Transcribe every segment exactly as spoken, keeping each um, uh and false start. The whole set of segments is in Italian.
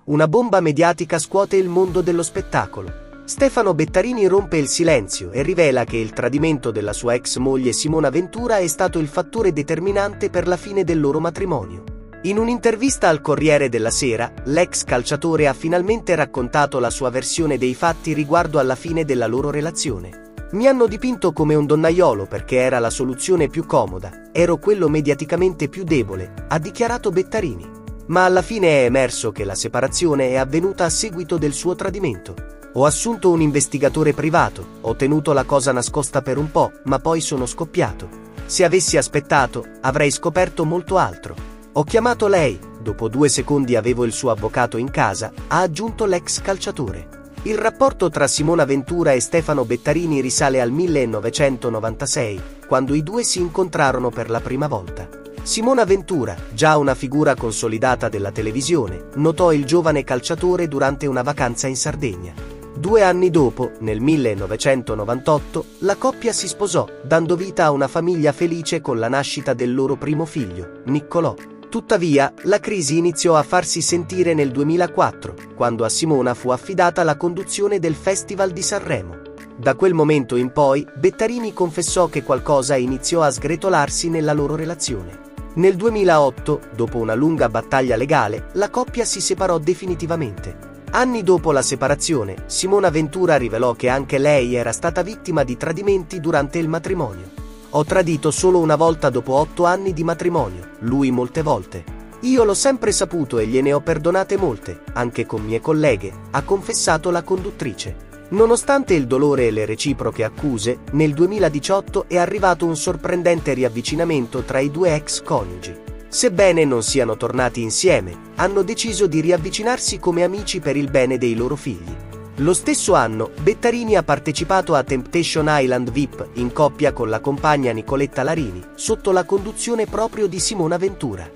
Una bomba mediatica scuote il mondo dello spettacolo. Stefano Bettarini rompe il silenzio e rivela che il tradimento della sua ex moglie Simona Ventura è stato il fattore determinante per la fine del loro matrimonio. In un'intervista al Corriere della Sera, l'ex calciatore ha finalmente raccontato la sua versione dei fatti riguardo alla fine della loro relazione. Mi hanno dipinto come un donnaiolo perché era la soluzione più comoda, ero quello mediaticamente più debole, ha dichiarato Bettarini. Ma alla fine è emerso che la separazione è avvenuta a seguito del suo tradimento. Ho assunto un investigatore privato, ho tenuto la cosa nascosta per un po', ma poi sono scoppiato. Se avessi aspettato, avrei scoperto molto altro. Ho chiamato lei, dopo due secondi avevo il suo avvocato in casa, ha aggiunto l'ex calciatore. Il rapporto tra Simona Ventura e Stefano Bettarini risale al millenovecentonovantasei, quando i due si incontrarono per la prima volta. Simona Ventura, già una figura consolidata della televisione, notò il giovane calciatore durante una vacanza in Sardegna. Due anni dopo, nel millenovecentonovantotto, la coppia si sposò, dando vita a una famiglia felice con la nascita del loro primo figlio, Niccolò. Tuttavia, la crisi iniziò a farsi sentire nel duemilaquattro, quando a Simona fu affidata la conduzione del Festival di Sanremo. Da quel momento in poi, Bettarini confessò che qualcosa iniziò a sgretolarsi nella loro relazione. Nel duemilaotto, dopo una lunga battaglia legale, la coppia si separò definitivamente. Anni dopo la separazione, Simona Ventura rivelò che anche lei era stata vittima di tradimenti durante il matrimonio. Ho tradito solo una volta dopo otto anni di matrimonio, lui molte volte. Io l'ho sempre saputo e gliene ho perdonate molte, anche con mie colleghe, ha confessato la conduttrice. Nonostante il dolore e le reciproche accuse, nel duemiladiciotto è arrivato un sorprendente riavvicinamento tra i due ex coniugi. Sebbene non siano tornati insieme, hanno deciso di riavvicinarsi come amici per il bene dei loro figli. Lo stesso anno, Bettarini ha partecipato a Temptation Island V I P in coppia con la compagna Nicoletta Larini, sotto la conduzione proprio di Simona Ventura.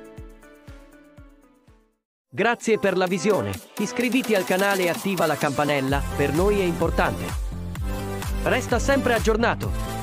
Grazie per la visione. Iscriviti al canale e attiva la campanella, per noi è importante. Resta sempre aggiornato.